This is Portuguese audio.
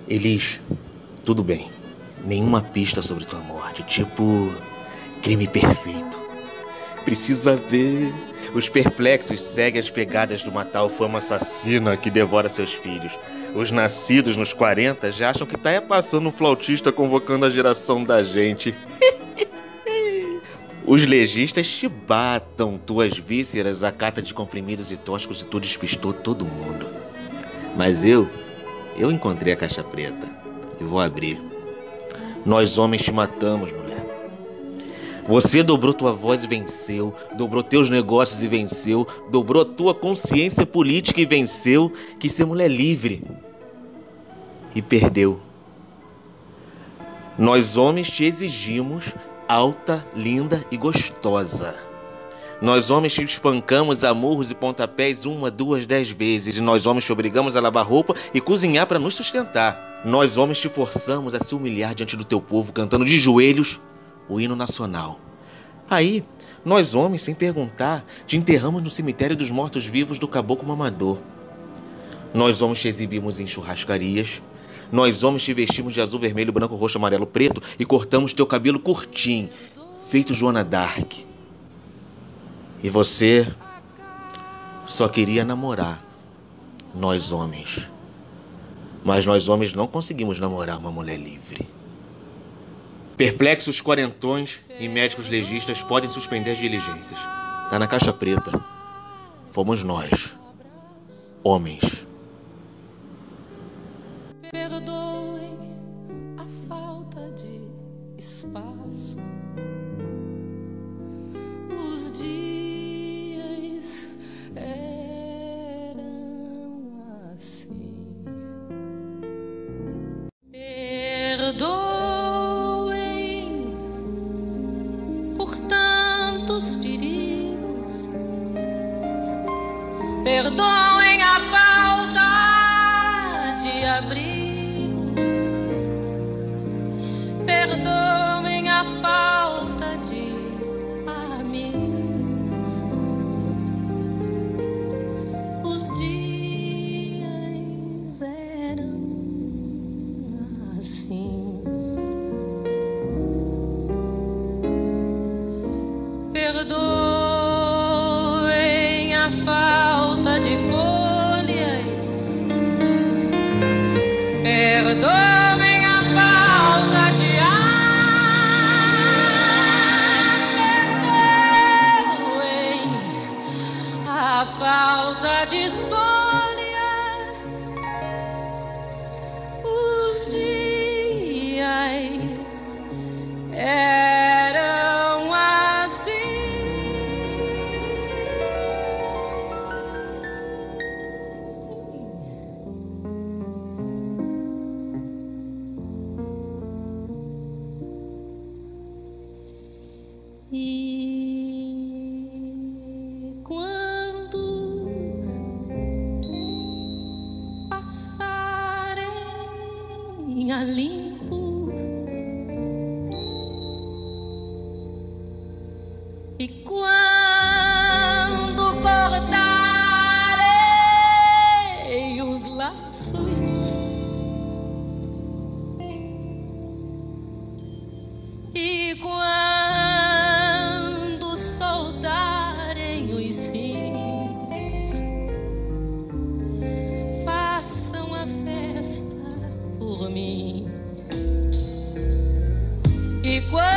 Elis, tudo bem. Nenhuma pista sobre tua morte. Tipo, crime perfeito. Precisa ver. Os perplexos seguem as pegadas de uma tal fama assassina que devora seus filhos. Os nascidos nos 40 já acham que tá passando um flautista convocando a geração da gente. Os legistas te batam, tuas vísceras, a cata de comprimidos e tóxicos e tu despistou todo mundo. Mas eu encontrei a caixa preta e vou abrir. Nós homens te matamos, mulher. Você dobrou tua voz e venceu, dobrou teus negócios e venceu, dobrou tua consciência política e venceu, quis ser mulher livre e perdeu. Nós homens te exigimos alta, linda e gostosa. Nós homens te espancamos a murros e pontapés 1, 2, 10 vezes. E nós homens te obrigamos a lavar roupa e cozinhar para nos sustentar. Nós homens te forçamos a se humilhar diante do teu povo, cantando de joelhos o hino nacional. Aí, nós homens, sem perguntar, te enterramos no cemitério dos mortos-vivos do caboclo mamador. Nós homens te exibimos em churrascarias. Nós homens te vestimos de azul, vermelho, branco, roxo, amarelo, preto e cortamos teu cabelo curtinho, feito Joana Dark. E você só queria namorar nós homens. Mas nós homens não conseguimos namorar uma mulher livre. Perplexos quarentões e médicos legistas podem suspender as diligências. Tá na caixa preta. Fomos nós, homens. Perdoem a falta de espaço. Os dias eram assim. Perdoem por tantos perigos. Perdoem a falta de abrigo. Perdoem a falta de amigos. Os dias eram assim. Perdoem a falta de folhas. Perdoem a falta de ar. Perdoem a falta de escolha. Os dias eram assim. E quando passarem a limpo, e quando cortarei os laços, e quando soltarem os cintos, façam a festa por mim. E quando